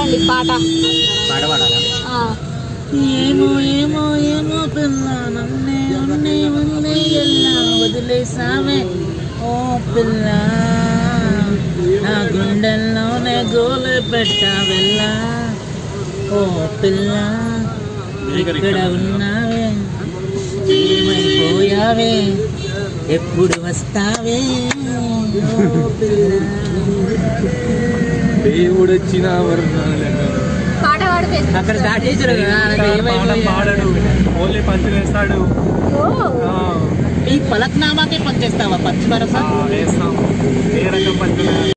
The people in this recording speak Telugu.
పాడండి పాట. పాట పాడాలా? ఏమో ఏమో ఏమో పిల్ల నన్నే ఉన్నే ఉన్నే ఎలా వదిలేసావే ఓ పిల్ల నా గుండెల్లోనే గోలు పెట్టావెల్లా ఓ పిల్ల ఇక్కడ ఉన్నావే ఏమైపోయావే ఎప్పుడు వస్తావే ఓ పిల్ల దేవుడు వచ్చిన పాట పాడితే అక్కడ దాటేసారు పాడడు, ఓన్లీ పంచులు వేస్తాడు. ఈ పలక్నామాకే పనిచేస్తావా? పచ్చి భరోసా వేస్తాం ఏ రకం పంచులు